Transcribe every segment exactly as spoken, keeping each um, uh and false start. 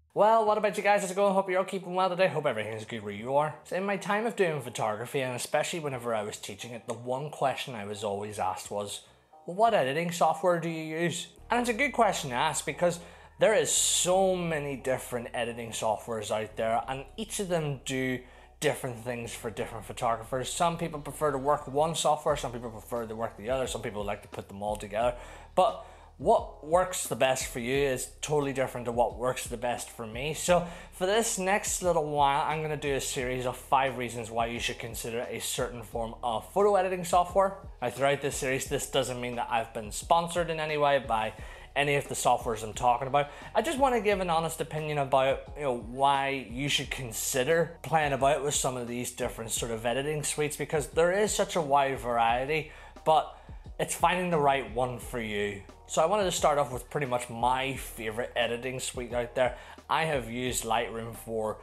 Well, what about you guys? How's it going? Hope you're all keeping well today. Hope everything's good where you are. So in my time of doing photography, and especially whenever I was teaching it, the one question I was always asked was, well, what editing software do you use? And it's a good question to ask because there is so many different editing softwares out there, and each of them do different things for different photographers. Some people prefer to work one software, some people prefer to work the other, some people like to put them all together. But what works the best for you is totally different to what works the best for me. So for this next little while, I'm going to do a series of five reasons why you should consider a certain form of photo editing software. Now throughout this series, this doesn't mean that I've been sponsored in any way by any of the softwares I'm talking about. I just want to give an honest opinion about, you know, why you should consider playing about with some of these different sort of editing suites, because there is such a wide variety, but it's finding the right one for you. So I wanted to start off with pretty much my favorite editing suite out there. I have used Lightroom for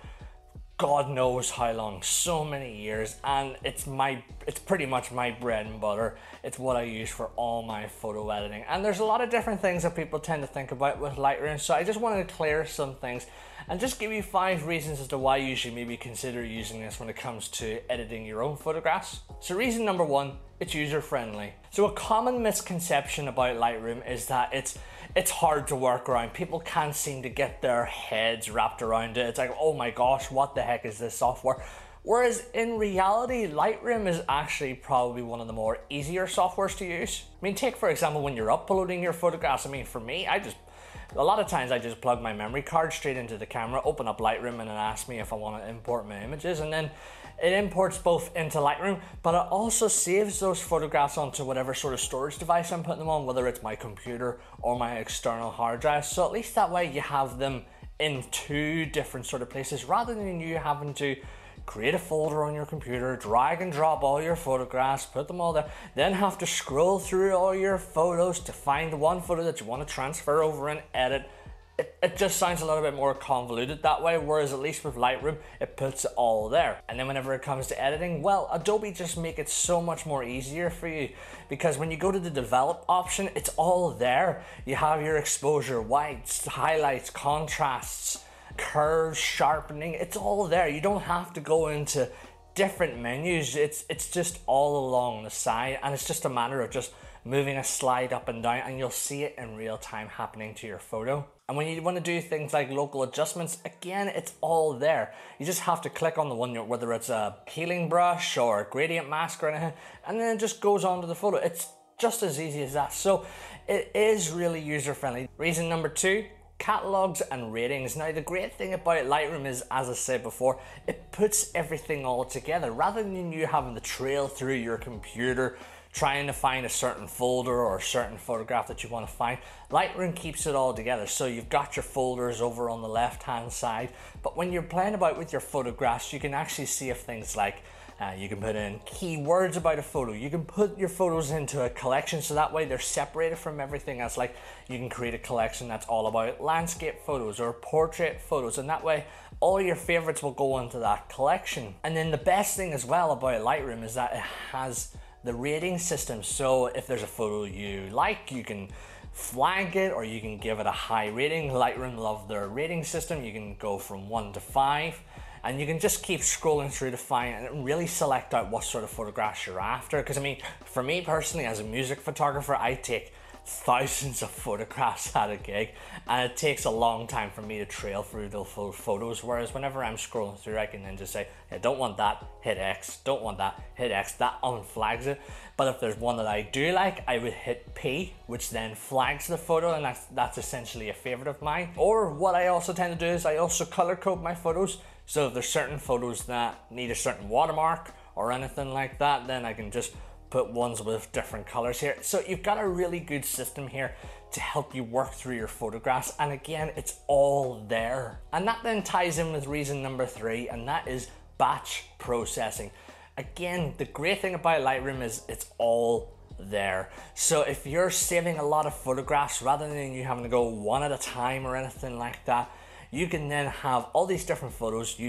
God knows how long, so many years, and it's my it's pretty much my bread and butter. It's what I use for all my photo editing. And there's a lot of different things that people tend to think about with Lightroom, so I just wanted to clear some things and just give you five reasons as to why you should maybe consider using this when it comes to editing your own photographs. So reason number one, it's user-friendly. So a common misconception about Lightroom is that it's it's hard to work around. People can't seem to get their heads wrapped around it. It's like, oh my gosh, what the heck is this software? Whereas in reality, Lightroom is actually probably one of the more easier softwares to use. I mean, take for example, when you're uploading your photographs. I mean, for me, I just, a lot of times I just plug my memory card straight into the camera, open up Lightroom, and it asks me if I want to import my images, and then it imports both into Lightroom, but it also saves those photographs onto whatever sort of storage device I'm putting them on, whether it's my computer or my external hard drive. So at least that way you have them in two different sort of places, rather than you having to create a folder on your computer, drag and drop all your photographs, put them all there, then have to scroll through all your photos to find the one photo that you want to transfer over and edit. It, it just sounds a little bit more convoluted that way, whereas at least with Lightroom, it puts it all there. And then whenever it comes to editing, well, Adobe just make it so much more easier for you, because when you go to the develop option, it's all there. You have your exposure, whites, highlights, contrasts, curves, sharpening, it's all there. You don't have to go into different menus. It's it's just all along the side, and it's just a matter of just moving a slide up and down, and you'll see it in real time happening to your photo. And when you want to do things like local adjustments, again, it's all there. You just have to click on the one, whether it's a healing brush or a gradient mask or anything, and then it just goes onto the photo. It's just as easy as that. So it is really user-friendly. Reason number two, catalogs and ratings. Now the great thing about Lightroom is, as I said before, it puts everything all together. Rather than you having to trail through your computer trying to find a certain folder or a certain photograph that you want to find, Lightroom keeps it all together. So you've got your folders over on the left hand side, but when you're playing about with your photographs, you can actually see if things like Uh, you can put in keywords about a photo. You can put your photos into a collection, so that way they're separated from everything else. Like you can create a collection that's all about landscape photos or portrait photos, and that way all your favorites will go into that collection. And then the best thing as well about Lightroom is that it has the rating system. So if there's a photo you like, you can flag it or you can give it a high rating. Lightroom love their rating system. You can go from one to five. And you can just keep scrolling through to find and really select out what sort of photographs you're after. Because I mean, for me personally, as a music photographer, I take thousands of photographs at a gig, and it takes a long time for me to trail through those photos. Whereas whenever I'm scrolling through, I can then just say, I don't want that, hit X, don't want that, hit X, that unflags it. But if there's one that I do like, I would hit P, which then flags the photo, and that's, that's essentially a favorite of mine. Or what I also tend to do is I also color code my photos. So if there's certain photos that need a certain watermark or anything like that, then I can just put ones with different colors here. So you've got a really good system here to help you work through your photographs. And again, it's all there. And that then ties in with reason number three, and that is batch processing. Again, the great thing about Lightroom is it's all there. So if you're saving a lot of photographs, rather than you having to go one at a time or anything like that, you can then have all these different photos. You've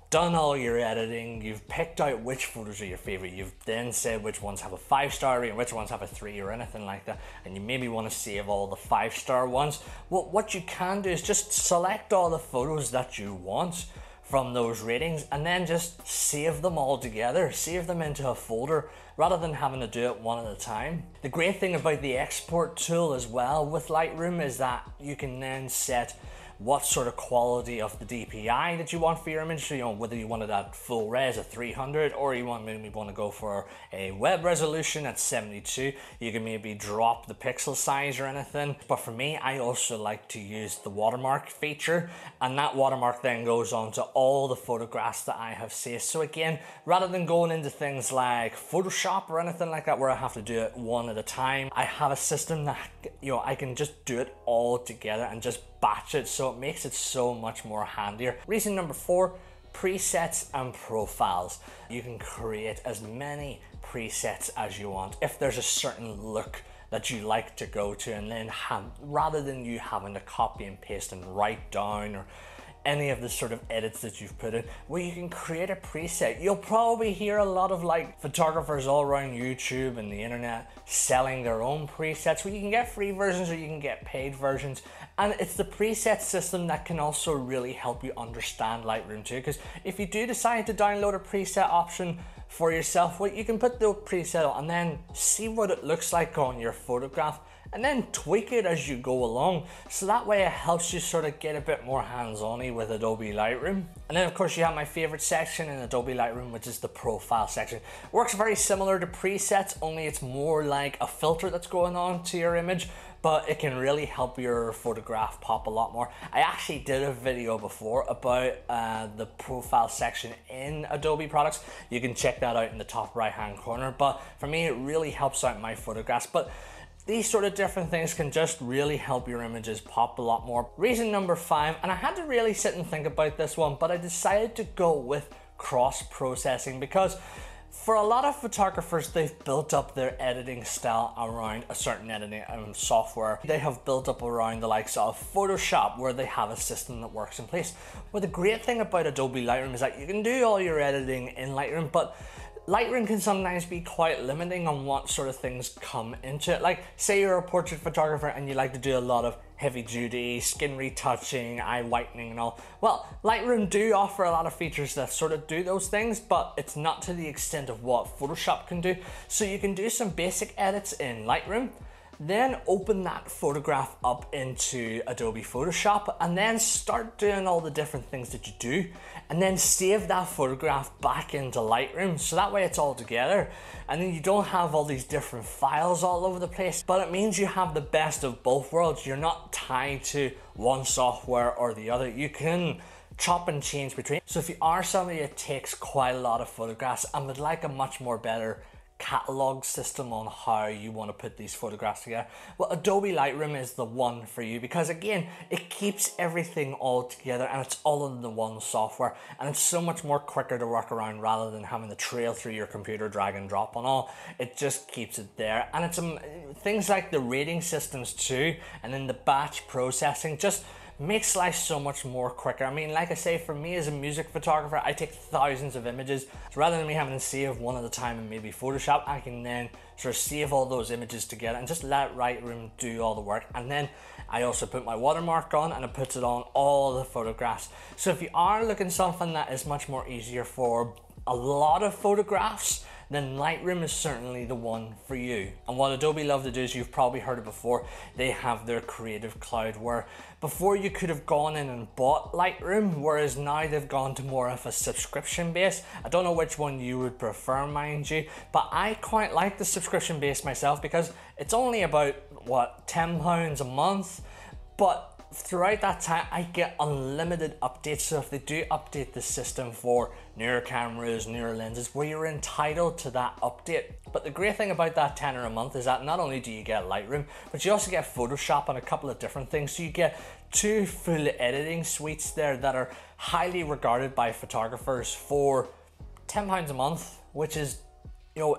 done all your editing, you've picked out which photos are your favorite, you've then said which ones have a five star rating, which ones have a three or anything like that, and you maybe want to save all the five star ones. Well, what you can do is just select all the photos that you want from those ratings and then just save them all together, save them into a folder rather than having to do it one at a time. The great thing about the export tool as well with Lightroom is that you can then set what sort of quality of the D P I that you want for your image. So, you know, whether you wanted at full res at three hundred or you want maybe want to go for a web resolution at seventy-two, you can maybe drop the pixel size or anything. But for me, I also like to use the watermark feature, and that watermark then goes on to all the photographs that I have saved. So again, rather than going into things like Photoshop or anything like that where I have to do it one at a time, I have a system that, you know, I can just do it all together and just batch it, so it makes it so much more handier. Reason number four, presets and profiles. You can create as many presets as you want. If there's a certain look that you like to go to, and then have, rather than you having to copy and paste and write down or any of the sort of edits that you've put in, where you can create a preset. You'll probably hear a lot of like photographers all around YouTube and the internet selling their own presets, where you can get free versions or you can get paid versions. And it's the preset system that can also really help you understand Lightroom too, because if you do decide to download a preset option for yourself, well, you can put the preset on and then see what it looks like on your photograph and then tweak it as you go along. So that way it helps you sort of get a bit more hands-on-y with Adobe Lightroom. And then of course you have my favorite section in Adobe Lightroom, which is the profile section. Works very similar to presets, only it's more like a filter that's going on to your image, but it can really help your photograph pop a lot more. I actually did a video before about uh, the profile section in Adobe products. You can check that out in the top right hand corner, but for me it really helps out my photographs. But these sort of different things can just really help your images pop a lot more. Reason number five, and I had to really sit and think about this one, but I decided to go with cross-processing because for a lot of photographers, they've built up their editing style around a certain editing um, software. They have built up around the likes of Photoshop, where they have a system that works in place. Well, the great thing about Adobe Lightroom is that you can do all your editing in Lightroom, but Lightroom can sometimes be quite limiting on what sort of things come into it. Like, say you're a portrait photographer and you like to do a lot of heavy duty skin retouching, eye whitening and all. Well, Lightroom do offer a lot of features that sort of do those things, but it's not to the extent of what Photoshop can do. So you can do some basic edits in Lightroom, then open that photograph up into Adobe Photoshop and then start doing all the different things that you do, and then save that photograph back into Lightroom, so that way it's all together and then you don't have all these different files all over the place. But it means you have the best of both worlds. You're not tied to one software or the other. You can chop and change between. So if you are somebody that takes quite a lot of photographs and would like a much more better catalog system on how you want to put these photographs together, well, Adobe Lightroom is the one for you, because again, it keeps everything all together and it's all in the one software, and it's so much more quicker to work around rather than having to trail through your computer, drag and drop and all. It just keeps it there. And it's um, things like the rating systems too, and then the batch processing just makes life so much more quicker. I mean, like I say, for me as a music photographer, I take thousands of images. So rather than me having to save one at a time in maybe Photoshop, I can then sort of save all those images together and just let Lightroom do all the work. And then I also put my watermark on and it puts it on all the photographs. So if you are looking something that is much more easier for a lot of photographs, then Lightroom is certainly the one for you. And what Adobe love to do is, you've probably heard it before, they have their Creative Cloud, where before you could have gone in and bought Lightroom, whereas now they've gone to more of a subscription base. I don't know which one you would prefer, mind you, but I quite like the subscription base myself because it's only about, what, ten pounds a month, but throughout that time I get unlimited updates. So if they do update the system for newer cameras, newer lenses, where you're entitled to that update. But the great thing about that tenner a month is that not only do you get Lightroom, but you also get Photoshop and a couple of different things. So you get two full editing suites there that are highly regarded by photographers for ten pounds a month, which is, you know, it,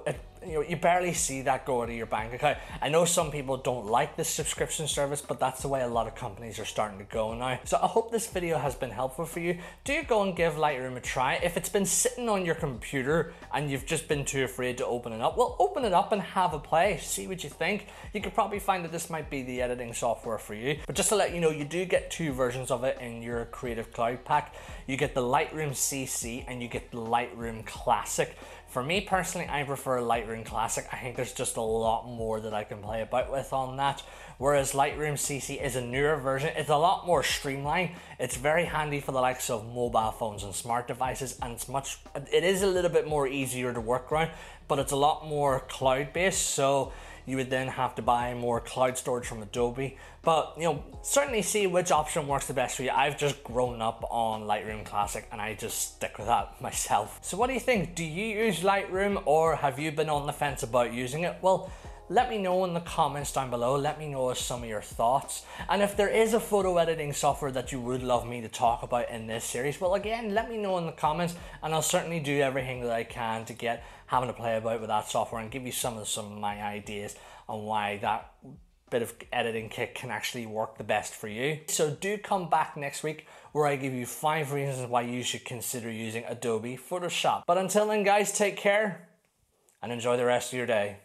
you know, you barely see that go out of your bank account. I know some people don't like this subscription service, but that's the way a lot of companies are starting to go now. So I hope this video has been helpful for you. Do go and give Lightroom a try. If it's been sitting on your computer and you've just been too afraid to open it up, well, open it up and have a play. See what you think. You could probably find that this might be the editing software for you. But just to let you know, you do get two versions of it in your Creative Cloud pack. You get the Lightroom C C and you get the Lightroom Classic. For me personally, I prefer Lightroom Classic. I think there's just a lot more that I can play about with on that. Whereas Lightroom C C is a newer version. It's a lot more streamlined. It's very handy for the likes of mobile phones and smart devices, and it's much, it is a little bit more easier to work around, but it's a lot more cloud-based, so you would then have to buy more cloud storage from Adobe. But, you know, certainly see which option works the best for you. I've just grown up on Lightroom Classic and I just stick with that myself. So what do you think? Do you use Lightroom, or have you been on the fence about using it? Well, let me know in the comments down below. Let me know some of your thoughts. And if there is a photo editing software that you would love me to talk about in this series, well, again, let me know in the comments and I'll certainly do everything that I can to get having to play about with that software and give you some of some of my ideas on why that bit of editing kit can actually work the best for you. So do come back next week where I give you five reasons why you should consider using Adobe Photoshop. But until then, guys, take care and enjoy the rest of your day.